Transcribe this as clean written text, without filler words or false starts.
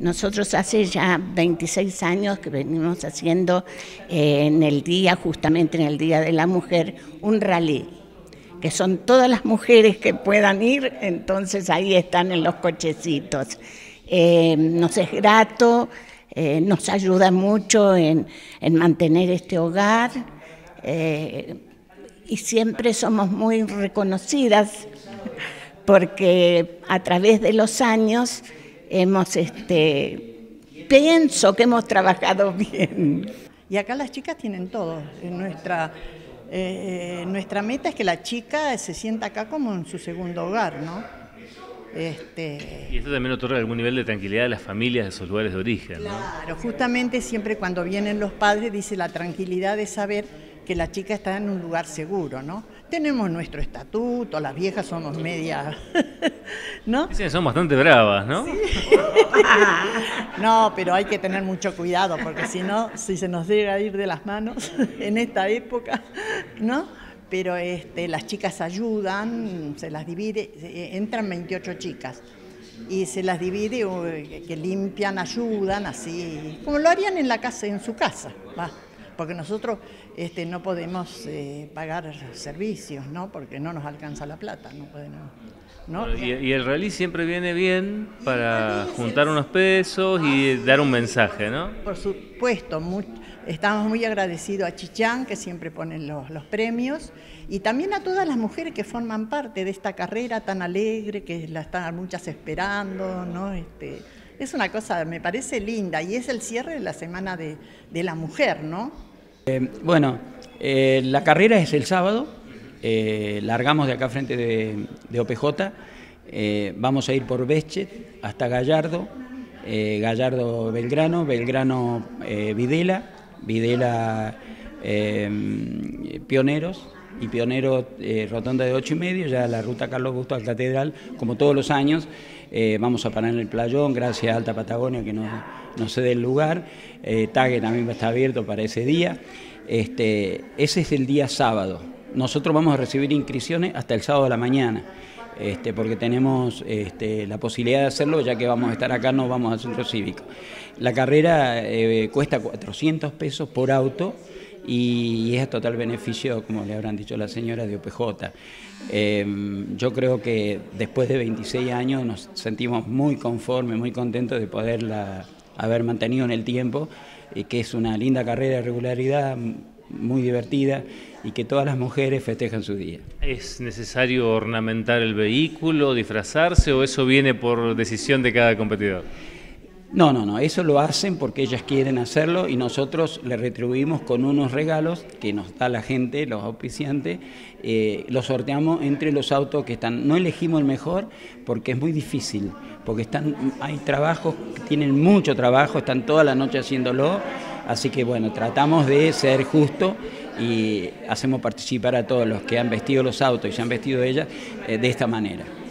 Nosotros hace ya 26 años que venimos haciendo justamente en el Día de la Mujer, un rally, que son todas las mujeres que puedan ir, entonces ahí están en los cochecitos. Nos es grato, nos ayuda mucho en mantener este hogar, y siempre somos muy reconocidas porque a través de los años pienso que hemos trabajado bien. Y acá las chicas tienen todo. Nuestra meta es que la chica se sienta acá como en su segundo hogar, ¿no? Y esto también otorga algún nivel de tranquilidad a las familias de esos lugares de origen, ¿no? Claro, justamente siempre cuando vienen los padres dice la tranquilidad de saber que la chica está en un lugar seguro, ¿no? Tenemos nuestro estatuto, las viejas somos media, ¿no? Dicen que son bastante bravas, ¿no? Sí. No, pero hay que tener mucho cuidado porque si no, si se nos llega a ir de las manos en esta época, ¿no? Pero las chicas ayudan, se las divide, entran 28 chicas y se las divide, que limpian, ayudan, así, como lo harían en la casa, en su casa, va. Porque nosotros no podemos pagar servicios, ¿no? Porque no nos alcanza la plata, no podemos, ¿no? Bueno, y el rally siempre viene bien para juntar unos pesos y dar un mensaje, ¿no? Por supuesto, estamos muy agradecidos a Chichán, que siempre ponen los premios, y también a todas las mujeres que forman parte de esta carrera tan alegre, que la están muchas esperando, ¿no? Es una cosa, me parece linda, y es el cierre de la Semana de la Mujer, ¿no? La carrera es el sábado, largamos de acá frente de OPJ, vamos a ir por Beschet hasta Gallardo, Gallardo Belgrano, Belgrano Videla, Videla Pioneros, y Pionero Rotonda de 8:30, ya la ruta Carlos Busto al Catedral, como todos los años. Vamos a parar en el Playón, gracias a Alta Patagonia que nos cede el lugar. Tague también va a estar abierto para ese día. Ese es el día sábado. Nosotros vamos a recibir inscripciones hasta el sábado de la mañana, porque tenemos la posibilidad de hacerlo, ya que vamos a estar acá, no vamos al centro cívico. La carrera cuesta 400 pesos por auto, y es a total beneficio, como le habrán dicho las señoras de OPJ. Yo creo que después de 26 años nos sentimos muy conformes, muy contentos de poderla haber mantenido en el tiempo, que es una linda carrera de regularidad, muy divertida, y que todas las mujeres festejan su día. ¿Es necesario ornamentar el vehículo, disfrazarse, o eso viene por decisión de cada competidor? No, eso lo hacen porque ellas quieren hacerlo, y nosotros le retribuimos con unos regalos que nos da la gente, los auspiciantes. Los sorteamos entre los autos que están. No elegimos el mejor porque es muy difícil, porque hay trabajos que tienen mucho trabajo, están toda la noche haciéndolo, así que bueno, tratamos de ser justos y hacemos participar a todos los que han vestido los autos y se han vestido ellas de esta manera.